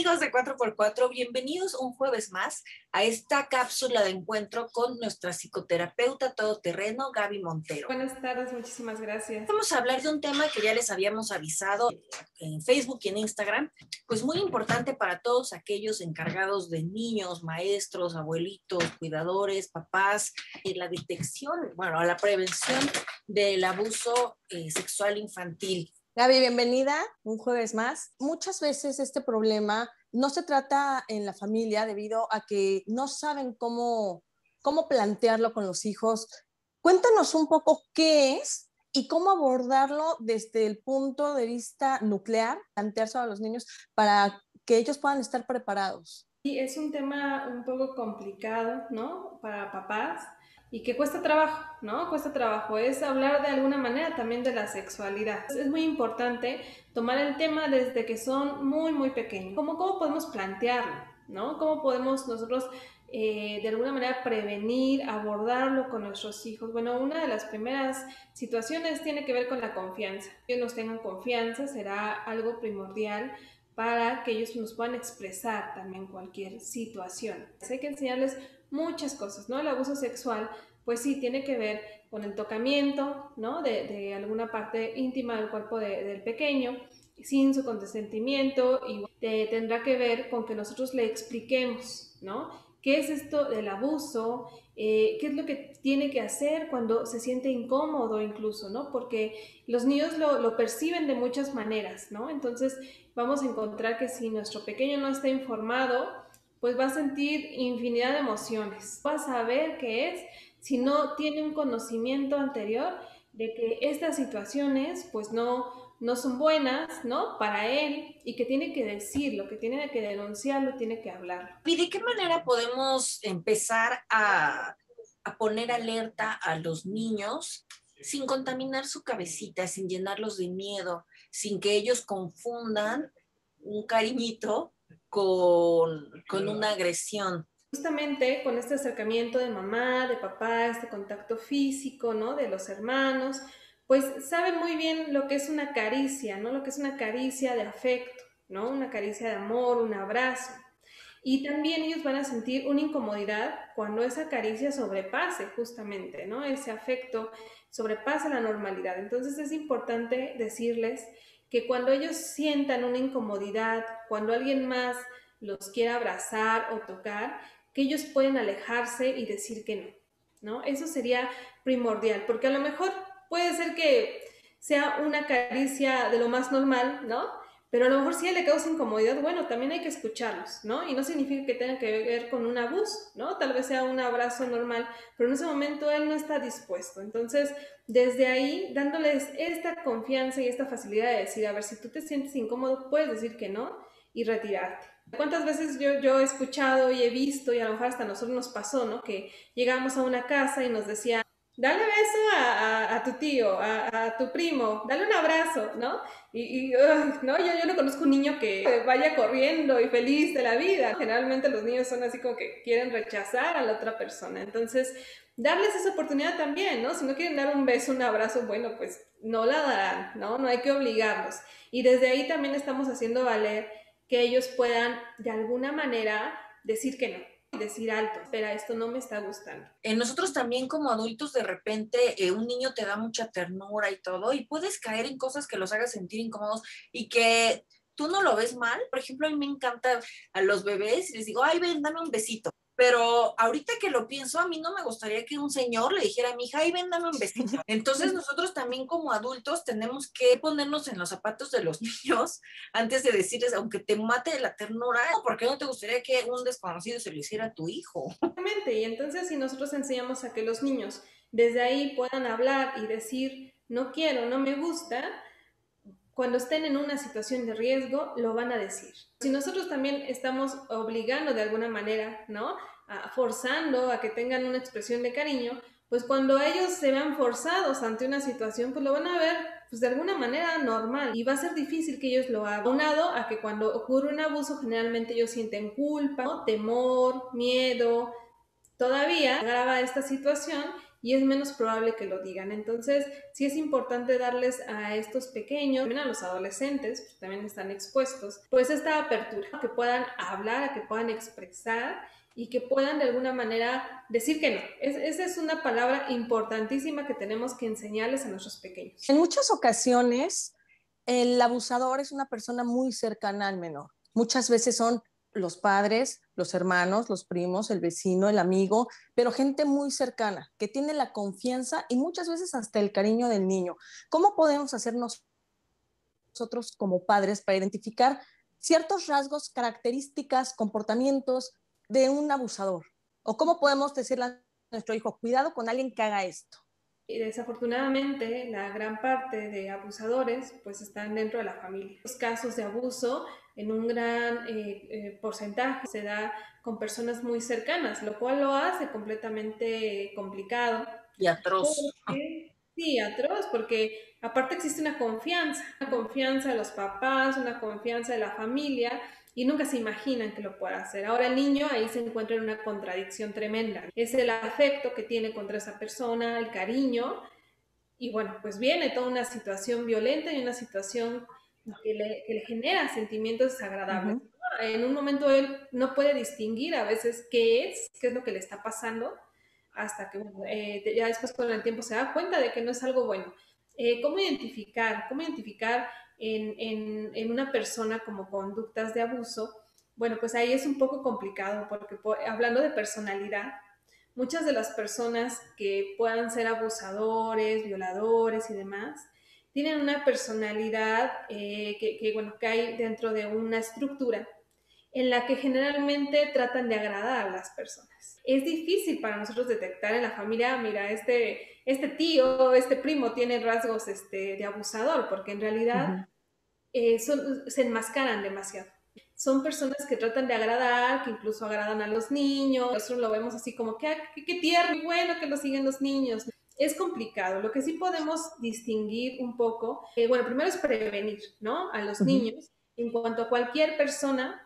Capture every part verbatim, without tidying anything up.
amigos de cuatro por cuatro, bienvenidos un jueves más a esta cápsula de encuentro con nuestra psicoterapeuta todoterreno, Gaby Montero. Buenas tardes, muchísimas gracias. Vamos a hablar de un tema que ya les habíamos avisado en Facebook y en Instagram, pues muy importante para todos aquellos encargados de niños, maestros, abuelitos, cuidadores, papás, eh, la detección, bueno, la prevención del abuso eh, sexual infantil. Gaby, bienvenida un jueves más. Muchas veces este problema no se trata en la familia debido a que no saben cómo, cómo plantearlo con los hijos. Cuéntanos un poco qué es y cómo abordarlo desde el punto de vista nuclear, planteárselo a los niños para que ellos puedan estar preparados. Sí, es un tema un poco complicado, ¿no? Para papás y que cuesta trabajo, ¿no? Cuesta trabajo. Es hablar de alguna manera también de la sexualidad. Es muy importante tomar el tema desde que son muy, muy pequeños. ¿Cómo, cómo podemos plantearlo, ¿no? ¿Cómo podemos nosotros eh, de alguna manera prevenir, abordarlo con nuestros hijos? Bueno, una de las primeras situaciones tiene que ver con la confianza. Que ellos nos tengan confianza será algo primordial para que ellos nos puedan expresar también cualquier situación. Hay que enseñarles muchas cosas, ¿no? El abuso sexual, pues sí, tiene que ver con el tocamiento, ¿no? De, de alguna parte íntima del cuerpo de, del pequeño, sin su consentimiento, y de, tendrá que ver con que nosotros le expliquemos, ¿no? ¿Qué es esto del abuso? Eh, ¿Qué es lo que tiene que hacer cuando se siente incómodo incluso, ¿no? Porque los niños lo, lo perciben de muchas maneras, ¿no? Entonces vamos a encontrar que si nuestro pequeño no está informado, pues va a sentir infinidad de emociones. Va a saber qué es si no tiene un conocimiento anterior de que estas situaciones pues no, no son buenas, ¿no? Para él, y que tiene que decirlo, que tiene que denunciarlo, tiene que hablarlo. ¿Y de qué manera podemos empezar a, a poner alerta a los niños sin contaminar su cabecita, sin llenarlos de miedo, sin que ellos confundan un cariñito con, con una agresión? Justamente con este acercamiento de mamá, de papá, este contacto físico, ¿no? De los hermanos, pues saben muy bien lo que es una caricia, ¿no? Lo que es una caricia de afecto, ¿no? Una caricia de amor, un abrazo. Y también ellos van a sentir una incomodidad cuando esa caricia sobrepase justamente, ¿no? Ese afecto sobrepasa la normalidad. Entonces es importante decirles que cuando ellos sientan una incomodidad, cuando alguien más los quiera abrazar o tocar, que ellos pueden alejarse y decir que no, ¿no? Eso sería primordial, porque a lo mejor puede ser que sea una caricia de lo más normal, ¿no? Pero a lo mejor si a él le causa incomodidad, bueno, también hay que escucharlos, ¿no? Y no significa que tenga que ver con un abuso, ¿no? Tal vez sea un abrazo normal, pero en ese momento él no está dispuesto. Entonces, desde ahí, dándoles esta confianza y esta facilidad de decir, a ver, si tú te sientes incómodo, puedes decir que no y retirarte. ¿Cuántas veces yo, yo he escuchado y he visto, y a lo mejor hasta a nosotros nos pasó, ¿no? Que llegamos a una casa y nos decía, dale beso a, a, a tu tío, a, a, tu primo, dale un abrazo, ¿no? Y, y uh, no, yo, yo no conozco un niño que vaya corriendo y feliz de la vida. Generalmente los niños son así como que quieren rechazar a la otra persona. Entonces, darles esa oportunidad también, ¿no? Si no quieren dar un beso, un abrazo, bueno, pues no la darán, ¿no? No hay que obligarlos. Y desde ahí también estamos haciendo valer que ellos puedan de alguna manera decir que no, decir alto, espera, esto no me está gustando. Eh, nosotros también como adultos de repente eh, un niño te da mucha ternura y todo y puedes caer en cosas que los hagas sentir incómodos y que tú no lo ves mal. Por ejemplo, a mí me encanta a los bebés y les digo, ay, ven, dame un besito. Pero ahorita que lo pienso, a mí no me gustaría que un señor le dijera a mi hija, ay, ven, dame un besito. Entonces nosotros también como adultos tenemos que ponernos en los zapatos de los niños antes de decirles, aunque te mate la ternura, ¿por qué no te gustaría que un desconocido se lo hiciera a tu hijo? Exactamente, y entonces si nosotros enseñamos a que los niños desde ahí puedan hablar y decir, no quiero, no me gusta, cuando estén en una situación de riesgo, lo van a decir. Si nosotros también estamos obligando de alguna manera, ¿no? A, forzando a que tengan una expresión de cariño, pues cuando ellos se vean forzados ante una situación, pues lo van a ver pues de alguna manera normal y va a ser difícil que ellos lo hagan. Aunado a que cuando ocurre un abuso, generalmente ellos sienten culpa, ¿no? Temor, miedo. Todavía agrava esta situación y es menos probable que lo digan. Entonces, sí es importante darles a estos pequeños, también a los adolescentes, pues también están expuestos, pues esta apertura, que puedan hablar, que puedan expresar y que puedan de alguna manera decir que no. Es, esa es una palabra importantísima que tenemos que enseñarles a nuestros pequeños. En muchas ocasiones, el abusador es una persona muy cercana al menor. Muchas veces son los padres, los hermanos, los primos, el vecino, el amigo, pero gente muy cercana, que tiene la confianza y muchas veces hasta el cariño del niño. ¿Cómo podemos hacernos nosotros como padres para identificar ciertos rasgos, características, comportamientos de un abusador? ¿O cómo podemos decirle a nuestro hijo, cuidado con alguien que haga esto? Y desafortunadamente, la gran parte de abusadores pues están dentro de la familia. Los casos de abuso en un gran eh, eh, porcentaje se da con personas muy cercanas, lo cual lo hace completamente complicado. Y atroz. Porque, sí, atroz, porque aparte existe una confianza, una confianza de los papás, una confianza de la familia, y nunca se imaginan que lo pueda hacer. Ahora el niño ahí se encuentra en una contradicción tremenda. Es el afecto que tiene contra esa persona, el cariño, y bueno, pues viene toda una situación violenta y una situación que le, que le genera sentimientos desagradables. Uh-huh. En un momento él no puede distinguir a veces qué es, qué es lo que le está pasando, hasta que bueno, eh, ya después con el tiempo se da cuenta de que no es algo bueno. Eh, ¿Cómo identificar? ¿Cómo identificar en, en, en, una persona como conductas de abuso? Bueno, pues ahí es un poco complicado porque hablando de personalidad, muchas de las personas que puedan ser abusadores, violadores y demás, tienen una personalidad eh, que, que, bueno, que hay dentro de una estructura en la que generalmente tratan de agradar a las personas. Es difícil para nosotros detectar en la familia, mira, este, este tío, este primo tiene rasgos este, de abusador, porque en realidad uh-huh. eh, son, se enmascaran demasiado. Son personas que tratan de agradar, que incluso agradan a los niños. Nosotros lo vemos así como que, qué, qué tierno y bueno que lo siguen los niños. Es complicado. Lo que sí podemos distinguir un poco, eh, bueno, primero es prevenir, ¿no? A los uh-huh. niños en cuanto a cualquier persona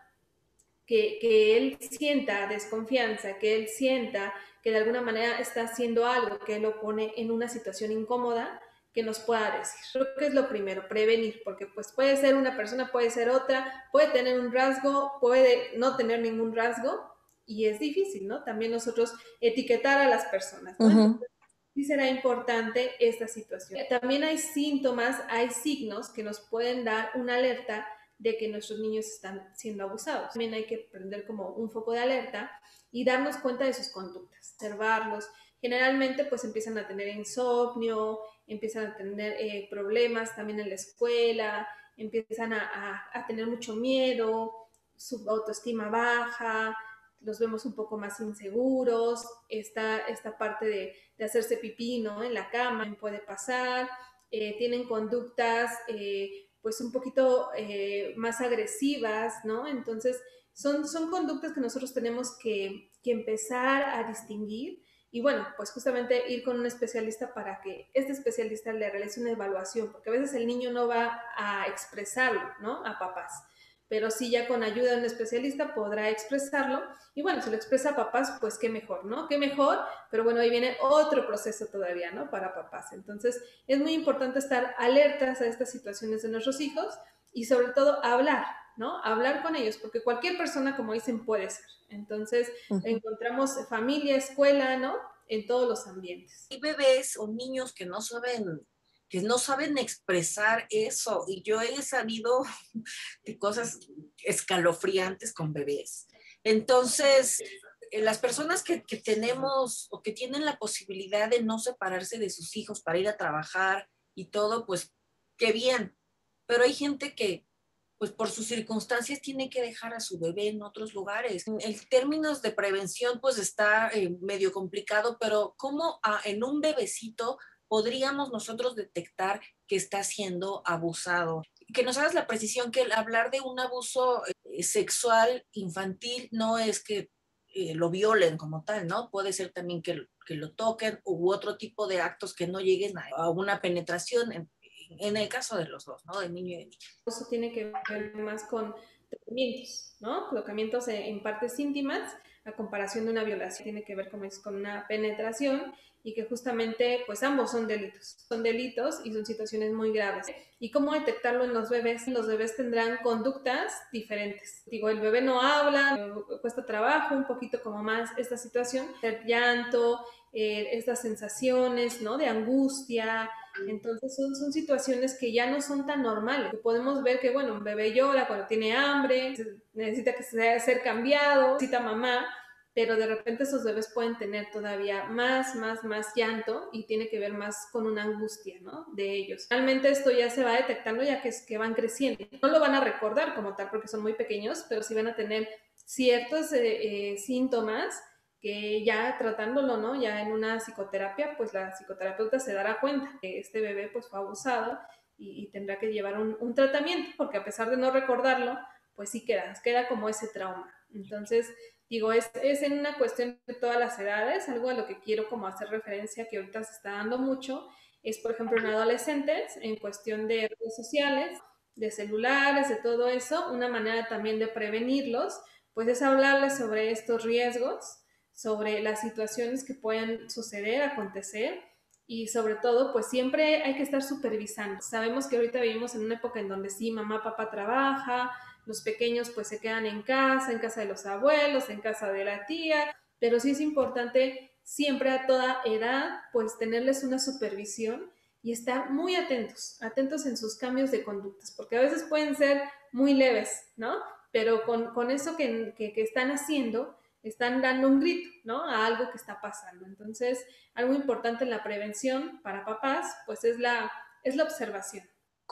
que, que él sienta desconfianza, que él sienta que de alguna manera está haciendo algo que lo pone en una situación incómoda, que nos pueda decir. Creo que es lo primero, prevenir, porque pues puede ser una persona, puede ser otra, puede tener un rasgo, puede no tener ningún rasgo, y es difícil, ¿no? También nosotros etiquetar a las personas, ¿no? Uh-huh. Entonces, sí será importante esta situación. También hay síntomas, hay signos que nos pueden dar una alerta de que nuestros niños están siendo abusados. También hay que prender como un foco de alerta y darnos cuenta de sus conductas, observarlos. Generalmente pues empiezan a tener insomnio, empiezan a tener eh, problemas también en la escuela, empiezan a, a, a tener mucho miedo, su autoestima baja, los vemos un poco más inseguros, esta, esta parte de, de hacerse pipí, ¿no? En la cama puede pasar, eh, tienen conductas eh, pues un poquito eh, más agresivas, ¿no? Entonces son, son conductas que nosotros tenemos que, que empezar a distinguir y bueno, pues justamente ir con un especialista para que este especialista le realice una evaluación, porque a veces el niño no va a expresarlo, ¿no? A papás, pero sí ya con ayuda de un especialista podrá expresarlo y bueno, si lo expresa a papás, pues qué mejor, ¿no? Qué mejor, pero bueno, ahí viene otro proceso todavía, ¿no? Para papás. Entonces, es muy importante estar alertas a estas situaciones de nuestros hijos y sobre todo hablar, ¿no? Hablar con ellos, porque cualquier persona, como dicen, puede ser. Entonces, uh-huh. encontramos familia, escuela, ¿no? En todos los ambientes. Hay bebés o niños que no saben que no saben expresar eso, y yo he sabido de cosas escalofriantes con bebés. Entonces, las personas que, que tenemos o que tienen la posibilidad de no separarse de sus hijos para ir a trabajar y todo, pues qué bien, pero hay gente que pues por sus circunstancias tiene que dejar a su bebé en otros lugares. En términos de prevención, pues está eh, medio complicado, pero ¿cómo a, en un bebecito podríamos nosotros detectar que está siendo abusado? Que nos hagas la precisión que el hablar de un abuso eh, sexual infantil no es que eh, lo violen como tal, ¿no? Puede ser también que, que lo toquen u otro tipo de actos que no lleguen a, a una penetración en, en el caso de los dos, ¿no? De niño y de niña. Eso tiene que ver más con tocamientos, ¿no? Tocamientos en partes íntimas, a comparación de una violación, tiene que ver con, con una penetración y que justamente pues ambos son delitos, son delitos y son situaciones muy graves. ¿Y cómo detectarlo en los bebés? Los bebés tendrán conductas diferentes. Digo, el bebé no habla, cuesta trabajo, un poquito como más esta situación, el llanto, eh, estas sensaciones, ¿no? De angustia. Entonces son, son situaciones que ya no son tan normales, que podemos ver que, bueno, un bebé llora cuando tiene hambre, necesita que sea, ser cambiado, necesita mamá, pero de repente esos bebés pueden tener todavía más, más, más llanto y tiene que ver más con una angustia, ¿no? De ellos. Realmente esto ya se va detectando ya que, que van creciendo. No lo van a recordar como tal porque son muy pequeños, pero sí van a tener ciertos eh, eh, síntomas que ya tratándolo, ¿no? Ya en una psicoterapia, pues la psicoterapeuta se dará cuenta que este bebé pues fue abusado y, y tendrá que llevar un, un tratamiento porque a pesar de no recordarlo, pues sí queda, queda como ese trauma. Entonces, digo, es, es en una cuestión de todas las edades, algo a lo que quiero como hacer referencia que ahorita se está dando mucho, es por ejemplo en adolescentes, en cuestión de redes sociales, de celulares, de todo eso, una manera también de prevenirlos, pues es hablarles sobre estos riesgos, sobre las situaciones que pueden suceder, acontecer, y sobre todo, pues siempre hay que estar supervisando. Sabemos que ahorita vivimos en una época en donde sí, mamá, papá trabaja, los pequeños pues se quedan en casa, en casa de los abuelos, en casa de la tía, pero sí es importante siempre a toda edad pues tenerles una supervisión y estar muy atentos, atentos en sus cambios de conductas, porque a veces pueden ser muy leves, ¿no? Pero con, con eso que, que, que están haciendo, están dando un grito, ¿no? A algo que está pasando. Entonces, algo importante en la prevención para papás, pues es la, es la observación.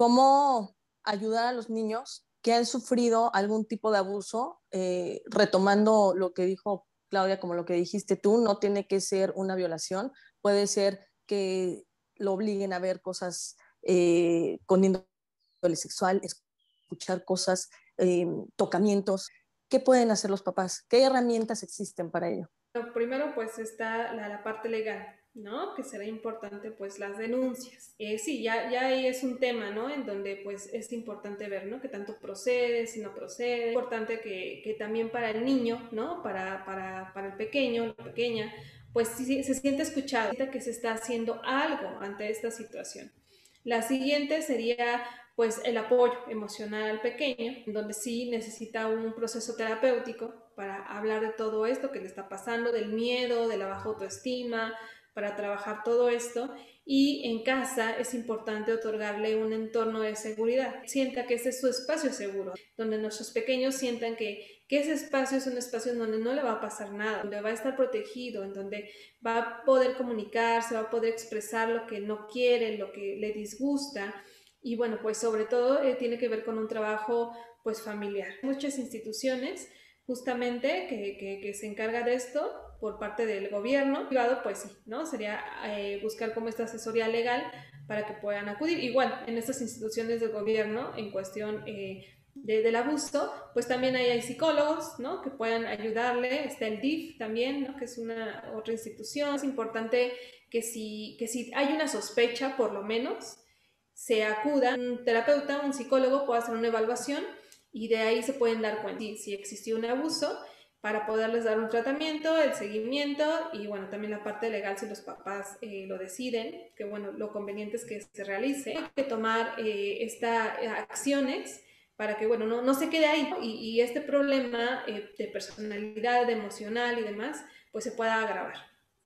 ¿Cómo ayudar a los niños que han sufrido algún tipo de abuso? Eh, retomando lo que dijo Claudia, como lo que dijiste tú, no tiene que ser una violación, puede ser que lo obliguen a ver cosas eh, con índole sexual, escuchar cosas, eh, tocamientos. ¿Qué pueden hacer los papás? ¿Qué herramientas existen para ello? Lo primero pues está la, la parte legal, ¿no? Que será importante pues las denuncias. Eh, sí, ya, ya ahí es un tema, ¿no? En donde pues es importante ver, ¿no? Que tanto procede, si no procede. Es importante que, que también para el niño, ¿no? Para, para, para el pequeño, la pequeña, pues sí, se siente escuchado, sienta que se está haciendo algo ante esta situación. La siguiente sería pues el apoyo emocional al pequeño, donde sí necesita un proceso terapéutico para hablar de todo esto que le está pasando, del miedo, de la baja autoestima, para trabajar todo esto. Y en casa es importante otorgarle un entorno de seguridad. Sienta que ese es su espacio seguro, donde nuestros pequeños sientan que, que ese espacio es un espacio en donde no le va a pasar nada, donde va a estar protegido, en donde va a poder comunicarse, va a poder expresar lo que no quiere, lo que le disgusta. Y bueno, pues sobre todo eh, tiene que ver con un trabajo pues familiar. Muchas instituciones justamente que, que, que se encarga de esto por parte del gobierno privado, pues sí, ¿no? Sería eh, buscar como esta asesoría legal para que puedan acudir. Igual, en estas instituciones del gobierno, en cuestión eh, de, del abuso, pues también hay, hay psicólogos, ¿no? Que puedan ayudarle. Está el D I F también, ¿no? Que es una otra institución. Es importante que si, que si hay una sospecha, por lo menos, se acuda, un terapeuta, un psicólogo puede hacer una evaluación y de ahí se pueden dar cuenta si, si existió un abuso para poderles dar un tratamiento, el seguimiento y bueno, también la parte legal si los papás eh, lo deciden, que bueno, lo conveniente es que se realice. Hay que tomar eh, estas acciones para que bueno, no, no se quede ahí y, y este problema eh, de personalidad, de emocional y demás, pues se pueda agravar.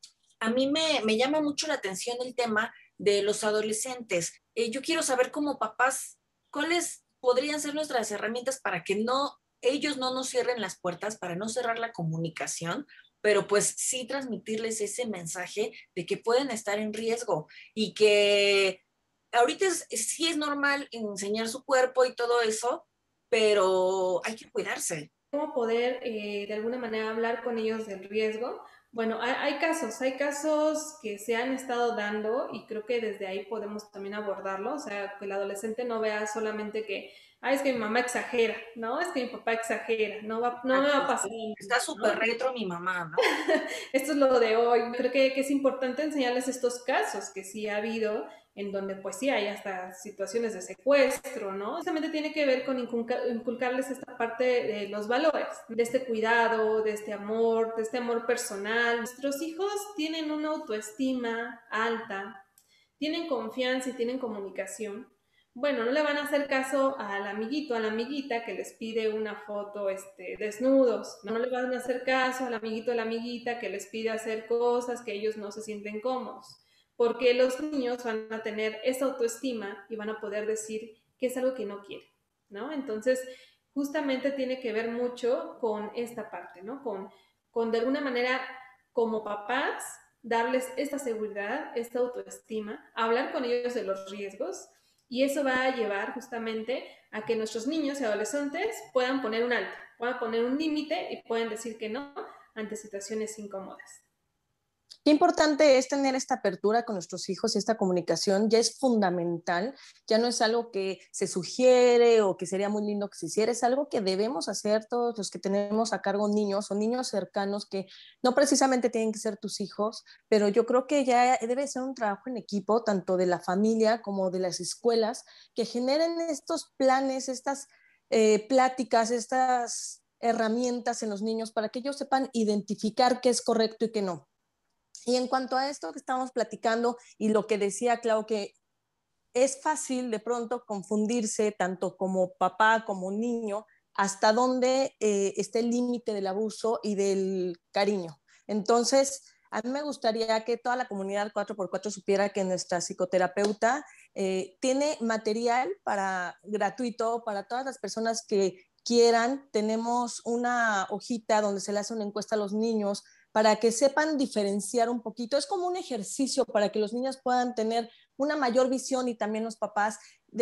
A mí me, me llama mucho la atención el tema de los adolescentes. Eh, yo quiero saber como papás, ¿cuáles podrían ser nuestras herramientas para que no, ellos no nos cierren las puertas, para no cerrar la comunicación, pero pues sí transmitirles ese mensaje de que pueden estar en riesgo y que ahorita es, sí es normal enseñar su cuerpo y todo eso, pero hay que cuidarse. ¿Cómo poder eh, de alguna manera hablar con ellos del riesgo? Bueno, hay, hay casos, hay casos que se han estado dando y creo que desde ahí podemos también abordarlo, o sea, que el adolescente no vea solamente que ah, es que mi mamá exagera, ¿no? Es que mi papá exagera, no, va, no me va a pasar, Está súper ¿no? retro mi mamá, ¿no? Esto es lo de hoy. Creo que, que, es importante enseñarles estos casos que sí ha habido, en donde pues sí hay hasta situaciones de secuestro, ¿no? Justamente tiene que ver con inculca, inculcarles esta parte de los valores, de este cuidado, de este amor, de este amor personal. Nuestros hijos tienen una autoestima alta, tienen confianza y tienen comunicación. Bueno, no le van a hacer caso al amiguito, a la amiguita que les pide una foto este, desnudos. No le van a hacer caso al amiguito, a la amiguita que les pide hacer cosas que ellos no se sienten cómodos. Porque los niños van a tener esa autoestima y van a poder decir que es algo que no quieren, ¿no? Entonces, justamente tiene que ver mucho con esta parte, ¿no? Con, con de alguna manera, como papás, darles esta seguridad, esta autoestima, hablar con ellos de los riesgos, y eso va a llevar justamente a que nuestros niños y adolescentes puedan poner un alto, puedan poner un límite y pueden decir que no ante situaciones incómodas. Qué importante es tener esta apertura con nuestros hijos y esta comunicación, ya es fundamental, ya no es algo que se sugiere o que sería muy lindo que se hiciera, es algo que debemos hacer todos los que tenemos a cargo niños o niños cercanos que no precisamente tienen que ser tus hijos, pero yo creo que ya debe ser un trabajo en equipo, tanto de la familia como de las escuelas, que generen estos planes, estas eh, pláticas, estas herramientas en los niños para que ellos sepan identificar qué es correcto y qué no. Y en cuanto a esto que estamos platicando y lo que decía Clau, que es fácil de pronto confundirse tanto como papá como niño hasta dónde eh, está el límite del abuso y del cariño. Entonces, a mí me gustaría que toda la comunidad cuatro por cuatro supiera que nuestra psicoterapeuta eh, tiene material para, gratuito para todas las personas que quieran. Tenemos una hojita donde se le hace una encuesta a los niños para que sepan diferenciar un poquito. Es como un ejercicio para que los niños puedan tener una mayor visión y también los papás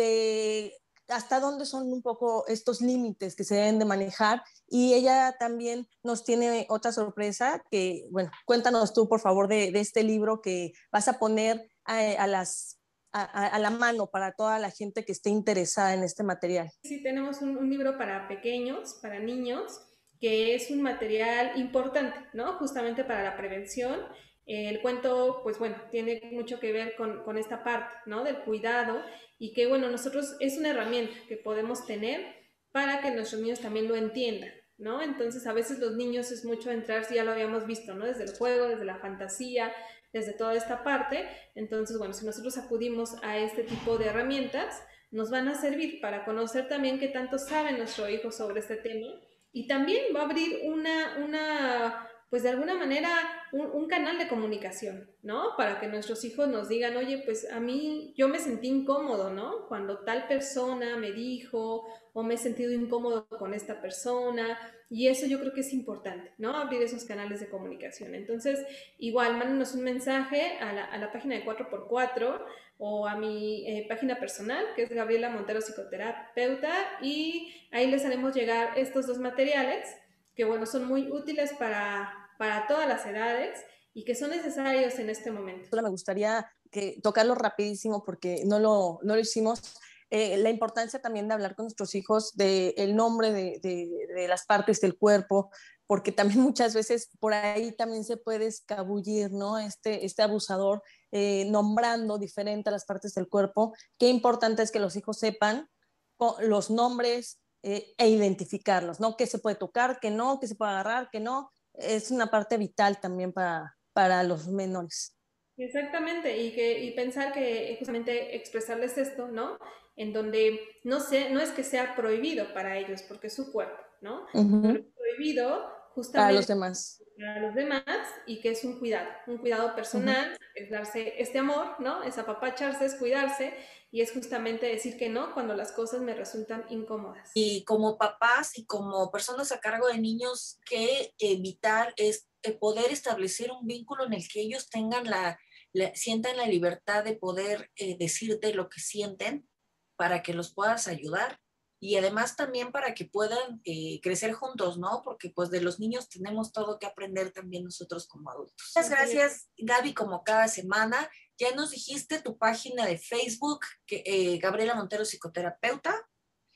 de hasta dónde son un poco estos límites que se deben de manejar. Y ella también nos tiene otra sorpresa que, bueno, cuéntanos tú, por favor, de, de este libro que vas a poner a, a las a, a, la mano para toda la gente que esté interesada en este material. Sí, tenemos un, un libro para pequeños, para niños, que es un material importante, ¿no? Justamente para la prevención. El cuento, pues bueno, tiene mucho que ver con, con esta parte, ¿no? Del cuidado, y que, bueno, nosotros es una herramienta que podemos tener para que nuestros niños también lo entiendan, ¿no? Entonces, a veces los niños es mucho entrar, si ya lo habíamos visto, ¿no? Desde el juego, desde la fantasía, desde toda esta parte. Entonces, bueno, si nosotros acudimos a este tipo de herramientas, nos van a servir para conocer también qué tanto sabe nuestro hijo sobre este tema, y también va a abrir una, una pues de alguna manera, un, un, canal de comunicación, ¿no? Para que nuestros hijos nos digan, oye, pues a mí yo me sentí incómodo, ¿no? Cuando tal persona me dijo, o me he sentido incómodo con esta persona, y eso yo creo que es importante, ¿no? Abrir esos canales de comunicación. Entonces, igual, mándenos un mensaje a la, a la página de cuatro por cuatro o a mi eh, página personal, que es Gabriela Montero Psicoterapeuta, y ahí les haremos llegar estos dos materiales que, bueno, son muy útiles para, para todas las edades y que son necesarios en este momento. Solo me gustaría que, tocarlo rapidísimo porque no lo, no lo hicimos. Eh, la importancia también de hablar con nuestros hijos del de nombre de, de, de las partes del cuerpo, porque también muchas veces por ahí también se puede escabullir, ¿no? Este, este abusador eh, nombrando diferente a las partes del cuerpo. Qué importante es que los hijos sepan los nombres eh, e identificarlos, ¿no? Qué se puede tocar, qué no, qué se puede agarrar, qué no. Es una parte vital también para, para los menores. Exactamente, y, que, y pensar que justamente expresarles esto, ¿no? En donde no, sé, no es que sea prohibido para ellos, porque es su cuerpo, ¿no? Pero es Uh-huh. prohibido Para los justamente demás. para los demás, y que es un cuidado, un cuidado personal, uh-huh. Es darse este amor, ¿no? Es apapacharse, es cuidarse, y es justamente decir que no cuando las cosas me resultan incómodas. Y como papás y como personas a cargo de niños, que evitar es poder establecer un vínculo en el que ellos tengan la, la sientan la libertad de poder eh, decirte lo que sienten para que los puedas ayudar. Y además también para que puedan eh, crecer juntos, ¿no? Porque pues de los niños tenemos todo que aprender también nosotros como adultos. Muchas gracias, Gaby, como cada semana. Ya nos dijiste tu página de Facebook, que, eh, Gabriela Montero Psicoterapeuta.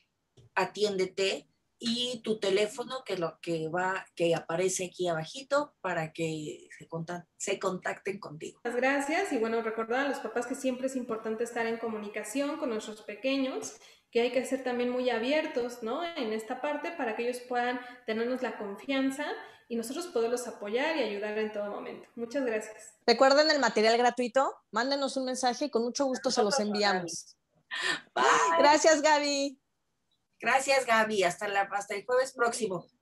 atiéndete, y tu teléfono que lo que va, que aparece aquí abajito para que se, contact, se contacten contigo. Muchas gracias, y bueno, recordar a los papás que siempre es importante estar en comunicación con nuestros pequeños, que hay que ser también muy abiertos, ¿no? En esta parte para que ellos puedan tenernos la confianza y nosotros poderlos apoyar y ayudar en todo momento. Muchas gracias. Recuerden el material gratuito, mándenos un mensaje y con mucho gusto se los enviamos. Bye. Gracias, Gaby. Gracias, Gaby. Hasta, la, hasta el jueves próximo.